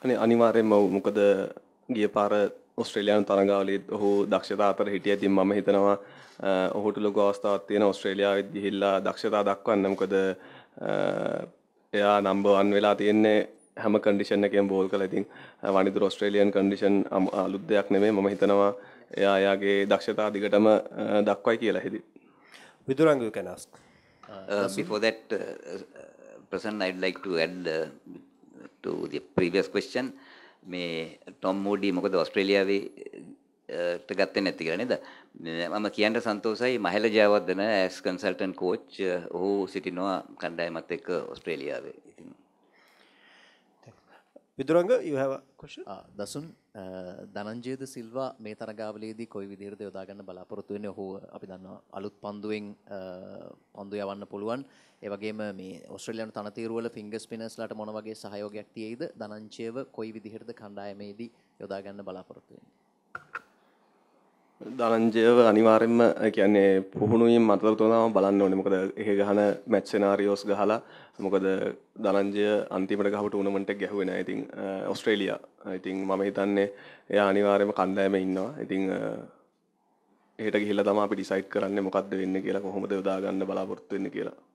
අනිවාර්යෙන්ම මොකද ගිය පාර ඕස්ට්‍රේලියානු තරඟාවලියේත් ඔහු දක්ෂතා අතර හිටියා. ඉතින් මම හිතනවා ඔහුට ලොකු අවස්ථාවක් තියෙන ඕස්ට්‍රේලියාවෙත් ගිහිල්ලා දක්ෂතා දක්වන්න. මොකද එයා නම්බර් 1 වෙලා තියෙන්නේ හැම කන්ඩිෂන් එකෙම බෝල් කරලා. ඉතින් වනිදුර ඕස්ට්‍රේලියන් කන්ඩිෂන් අලුත් දෙයක් නෙමෙයි. මම හිතනවා එයා එයාගේ දක්ෂතා දිගටම දක්වයි කියලා හිතේ. Viduranga, you can ask. Before that, Prasanna, I'd like to add to the previous question. මේ ටොම් මූඩි මොකද ඕස්ට්‍රේලියාවේ ගත්තේ නැති කියලා නේද? මම කියන්න සන්තෝෂයි මහල ජයවර්ධන as consultant coach ඔහු සිටිනවා කණ්ඩායමත් එක්ක ඕස්ට්‍රේලියාවේ. ඉතින් Viduranga, you have a question? දසුන් ධනංජයද සිල්වා මේ තරගාවලියේදී කොයි විදිහටද යොදා ගන්න බලාපොරොත්තු වෙන්නේ? ඔහු අපි දන්නවා අලුත් පන්දුවෙන් පන්දු යවන්න පුළුවන්. ඒ වගේම මේ ඕස්ට්‍රේලියානු තනතිරු වල ෆිංගර් ස්පිනර්ස්ලාට මොන වගේ සහයෝගයක් තියෙයිද? ධනංජයව කොයි විදිහටද කණ්ඩායමේදී යොදා ගන්න බලාපොරොත්තු වෙන්නේ? ධනංජයව අනිවාර්යෙන්ම කියන්නේ පුහුණුවීම් අතර තෝරාම බලන්න ඕනේ. මොකද එහෙ ගහන මැච් සිනාරියෝස් ගහලා මොකද ධනංජය අන්තිමට ගහපු ටූර්නමන්ට් එක ගැහුවේ නැහැ. ඉතින් ඕස්ට්‍රේලියා. ඉතින් මම හිතන්නේ එයා අනිවාර්යෙන්ම කණ්ඩායමේ ඉන්නවා. ඉතින් එහෙට ගිහිල්ලා තමයි අපි ඩිසයිඩ් කරන්නේ මොකද්ද වෙන්නේ කියලා, කොහොමද යොදා ගන්න බලාපොරොත්තු වෙන්නේ කියලා.